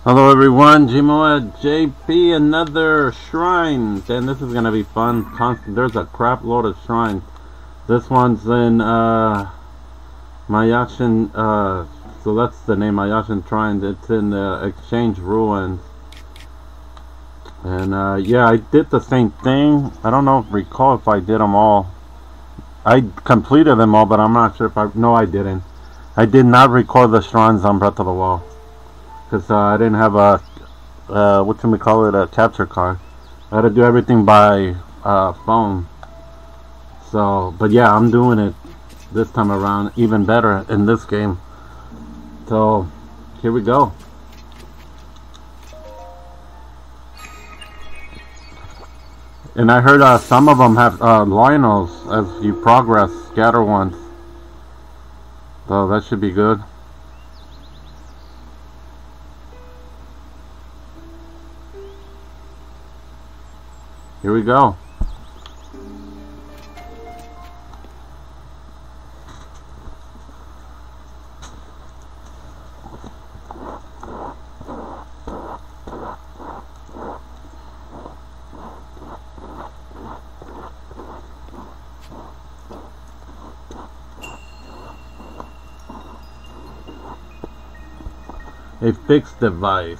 Hello everyone, Gmoed JP, another shrine, and this is gonna be fun. There's a crap load of shrines. This one's in Mayashin, so that's the name, Mayashin Shrine. It's in the Exchange Ruins. And yeah, I did the same thing. I don't recall if I did them all. I completed them all, but I'm not sure if no, I didn't. I did not record the shrines on Breath of the Wild. Because I didn't have a, a capture card. I had to do everything by phone. So, but yeah, I'm doing it this time around even better in this game. So, here we go. And I heard some of them have Lionels as you progress, scatter ones. So that should be good. Here we go. A fixed device.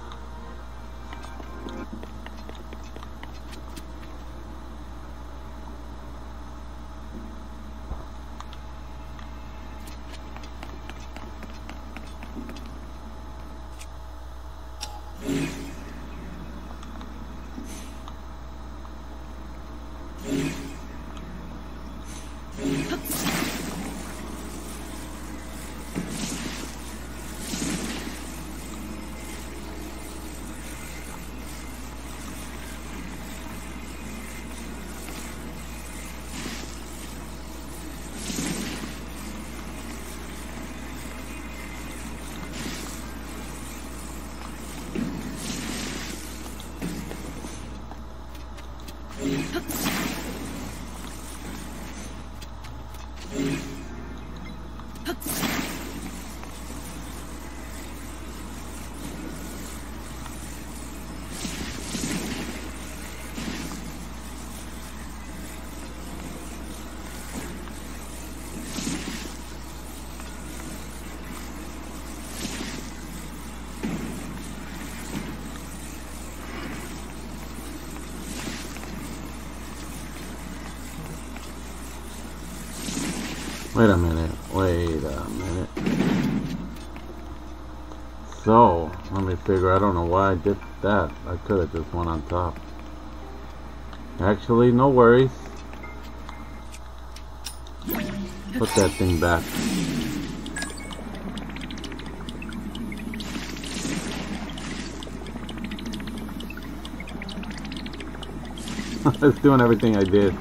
Wait a minute. So, let me figure, I don't know why I did that. I could have just went on top. Actually, no worries. Put that thing back. It's doing everything I did.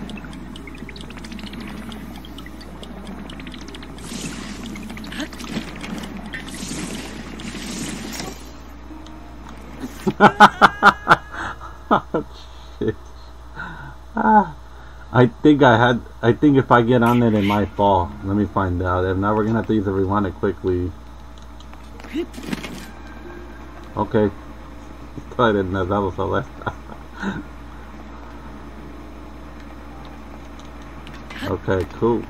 Oh, shit. I think if I get on it might fall. Let me find out. If not, we're gonna have to either rewind it quickly. Okay. I didn't know that was the last time. Okay, cool.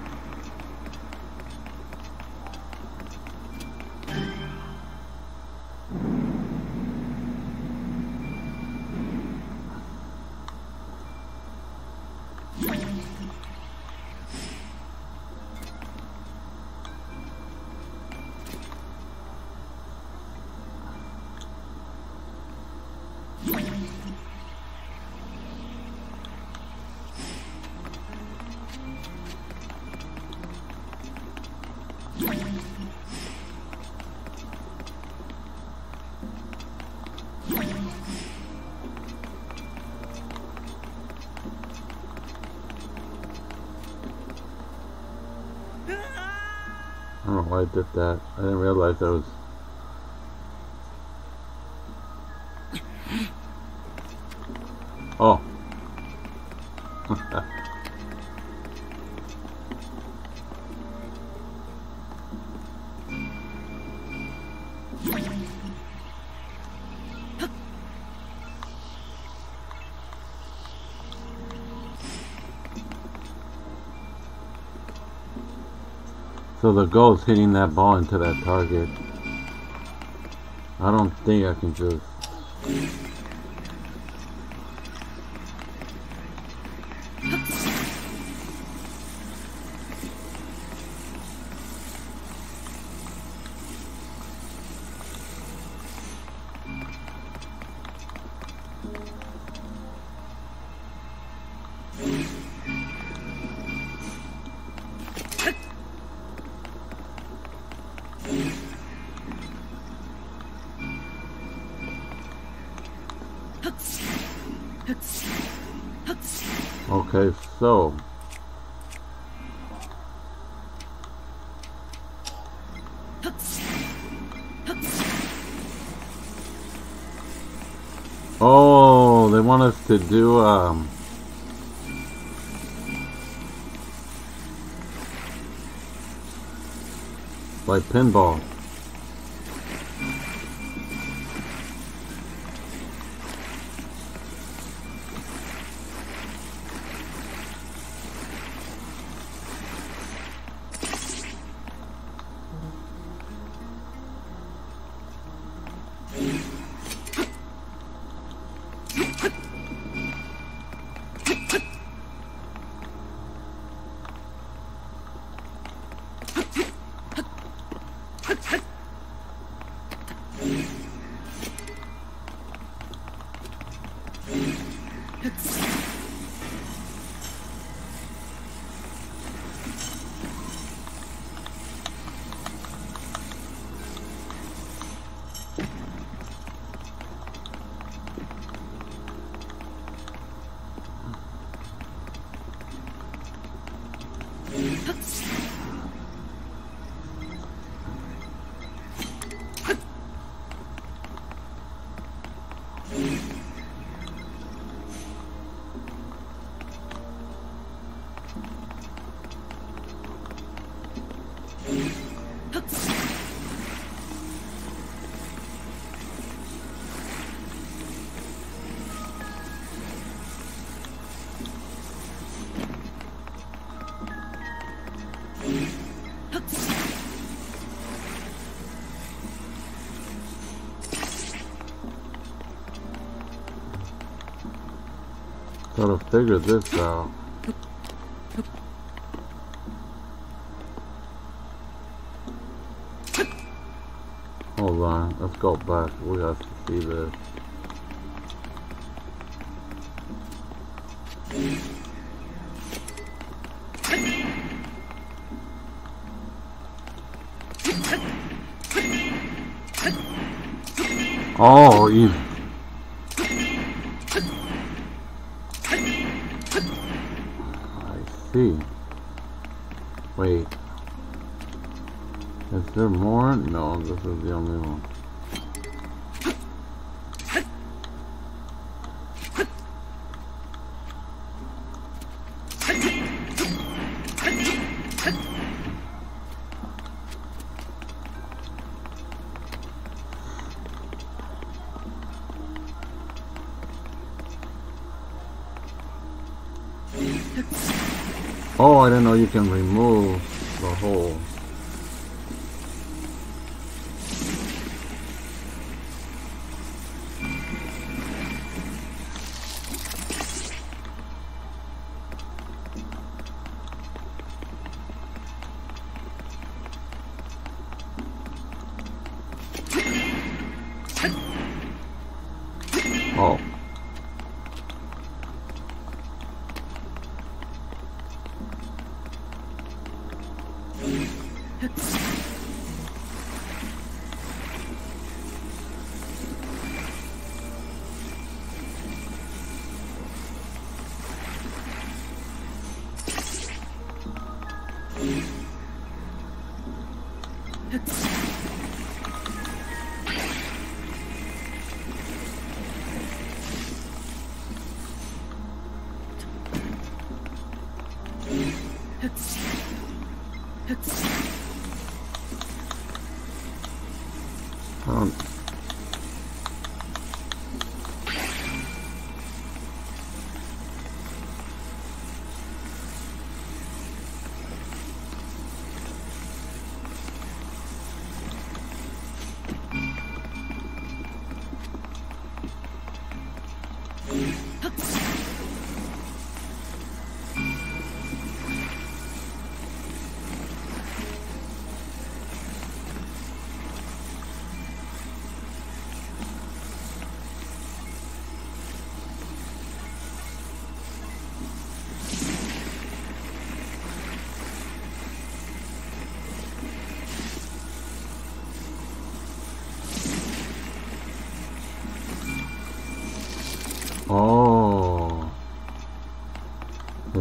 I don't know why I did that. I didn't realize that was... Oh. So the goal is hitting that ball into that target. I don't think I can just... Okay, so oh, they want us to do like pinball. Gotta figure this out. Hold on, let's go back. We have to see this. Oh, easy. See. Wait. Is there more? No, this is the only one. Oh, I didn't know you can remove the hole. Oh.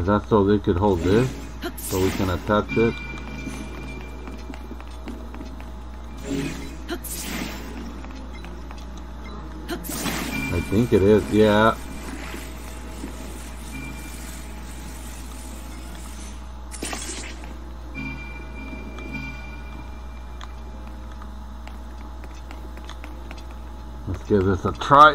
Is that so they could hold this? So we can attach it? I think it is, yeah. Let's give this a try.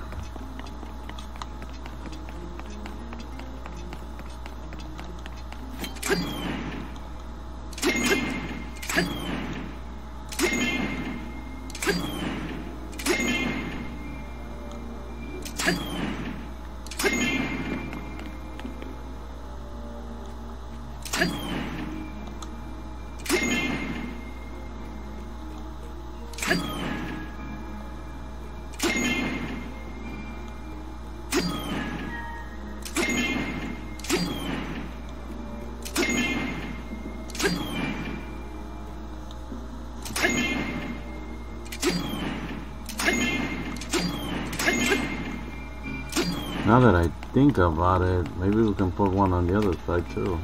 Now that I think about it, maybe we can put one on the other side too.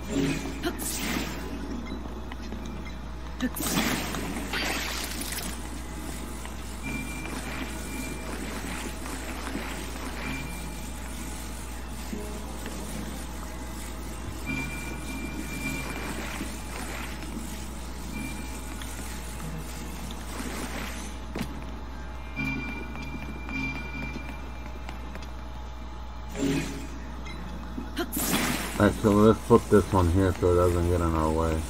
Actually, let's put this one here so it doesn't get in our way.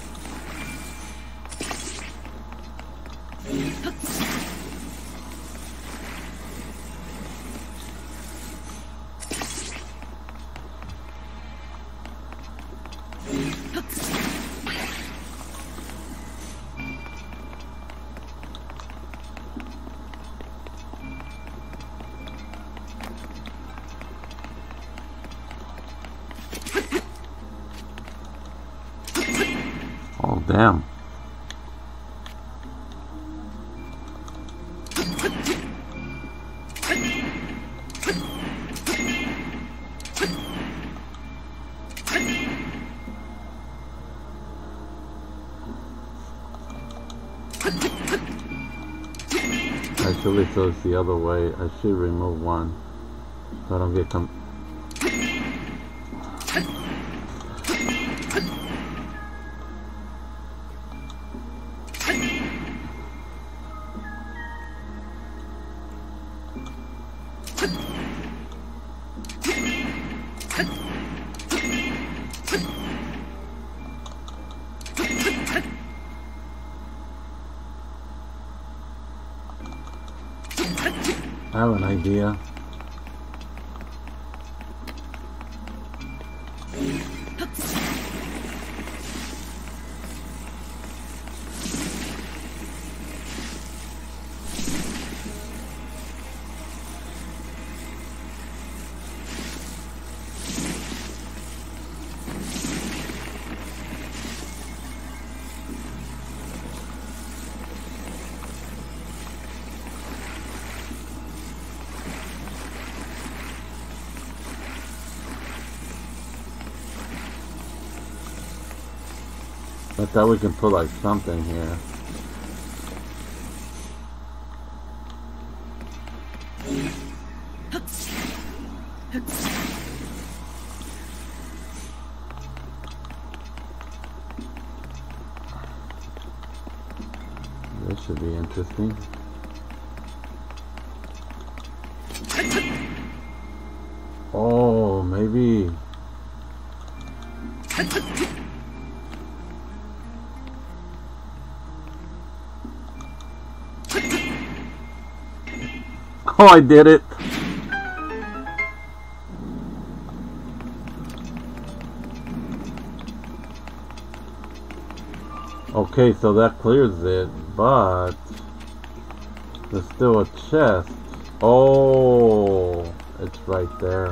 Oh, damn. Actually, so it's the other way. I should remove one so I don't get I have an idea. I thought we can put like something here. This should be interesting. Oh, maybe. Oh, I did it. Okay, so that clears it, but there's still a chest. Oh, it's right there.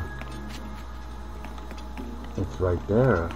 It's right there.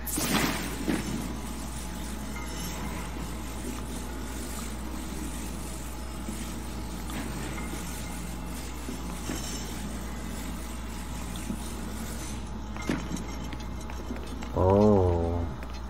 Oh.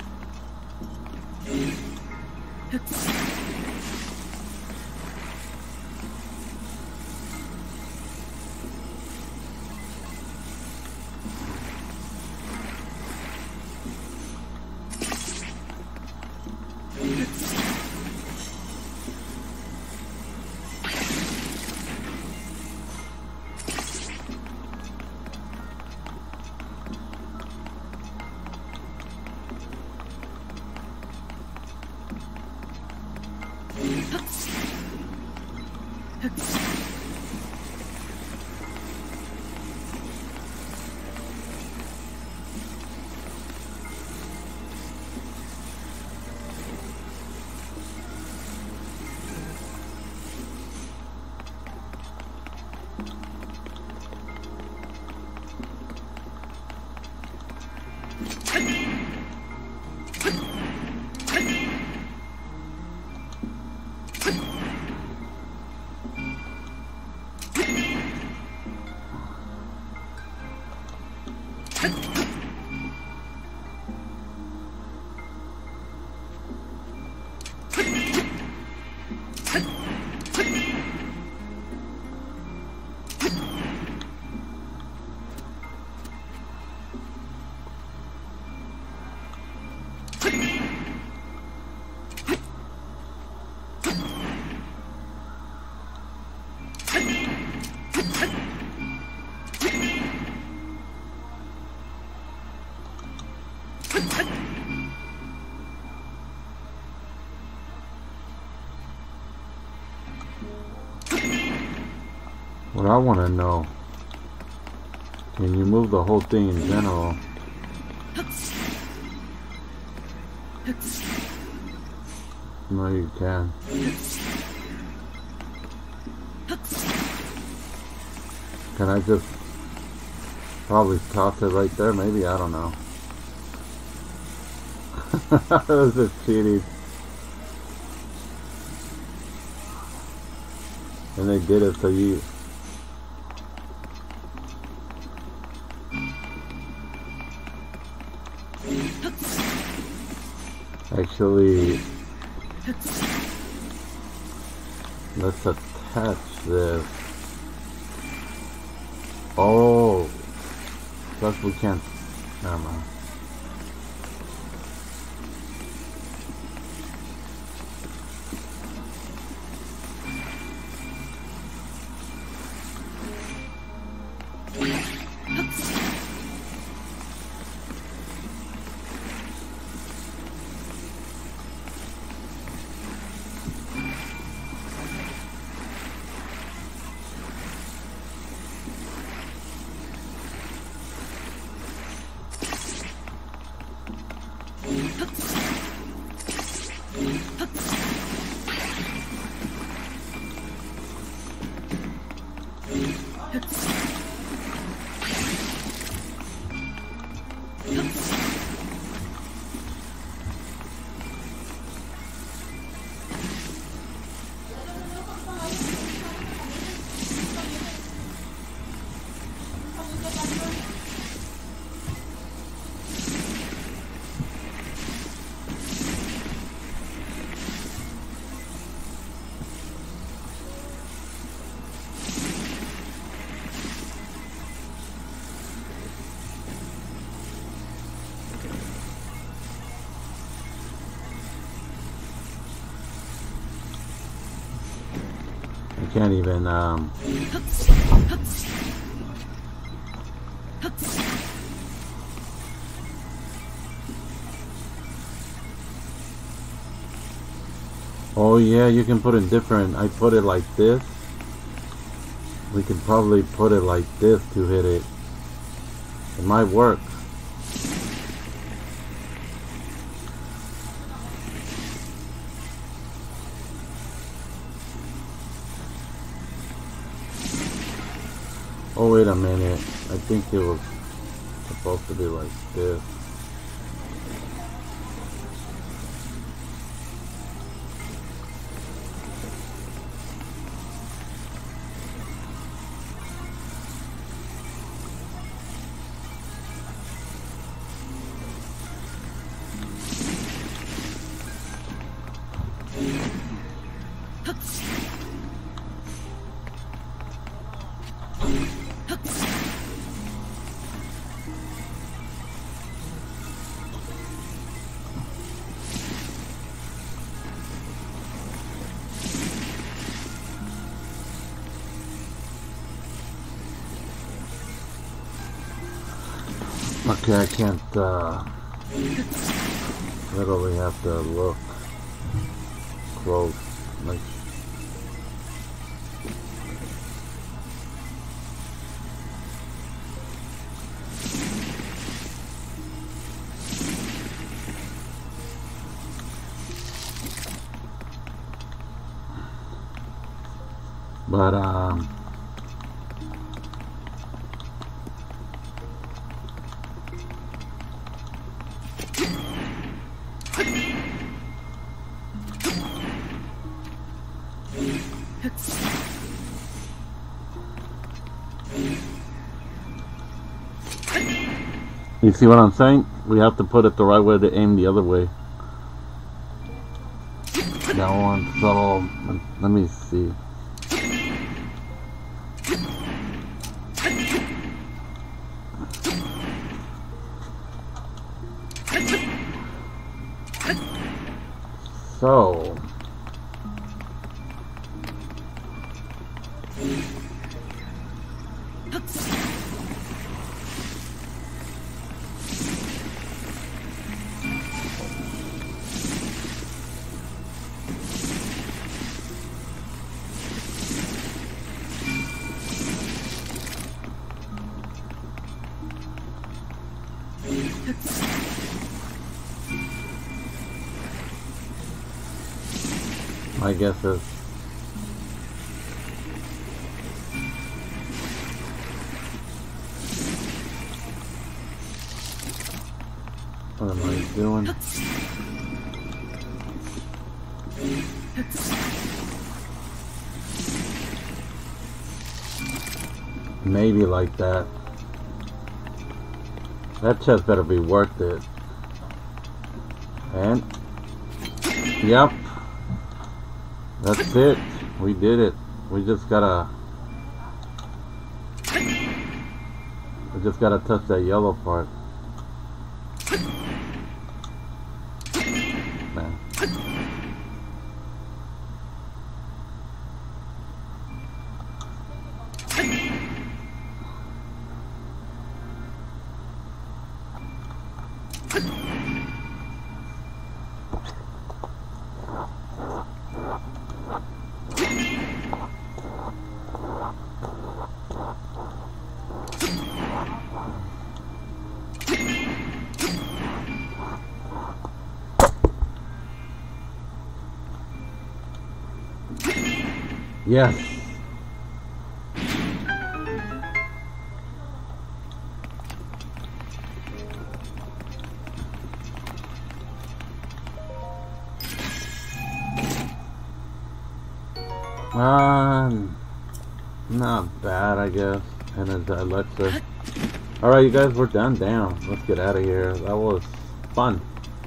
What I want to know, can you move the whole thing in general? No, you can. Can I just probably toss it right there? Maybe, I don't know. This is cheating. And they did it so you... Actually, let's attach this. Oh, plus we can't. Never mind. Can't even oh yeah, you can put it different. I put it like this. We can probably put it like this to hit it. It might work. Oh, wait a minute. I think it was supposed to be like this. Okay, I can't, literally have to look close. Like, but, you see what I'm saying? We have to put it the right way to aim the other way. That one subtle. Let me see. So. My guess is what am I doing? Maybe like that. That chest better be worth it. And yep. That's it. We did it. We just gotta touch that yellow part. Man. Yes. Not bad, I guess. And it's Alexa. Alright, you guys, we're done. Damn. Let's get out of here. That was fun.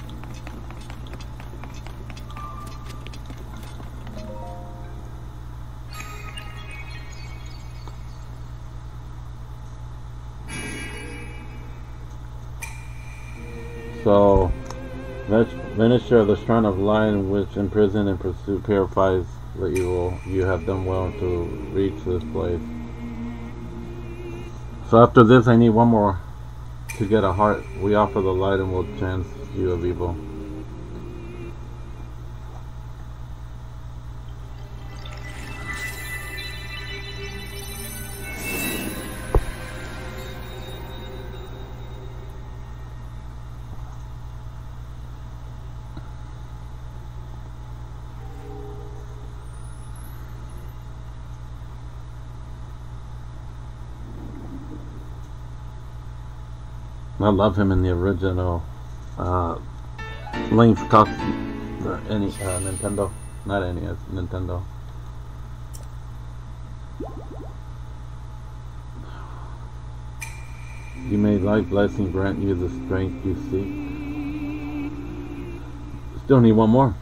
So, Minister of the Shrine of Lion, which imprison and pursue purifies the evil. You have done well to reach this place. So after this, I need one more to get a heart. We offer the light and will chance you of evil. I love him in the original Link's Nintendo, not NES, Nintendo. You may life blessing grant you the strength you seek. Still need one more.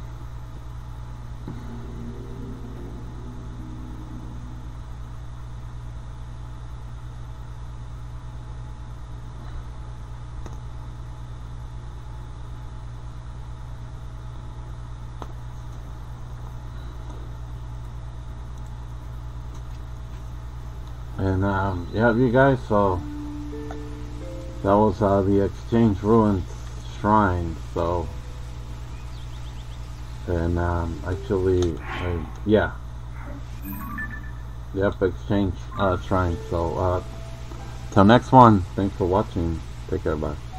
And yeah, you guys, so That was the Exchange Ruins Shrine. So, and actually, yeah, yep, Exchange Shrine. So, till next one. Thanks for watching. Take care, bye.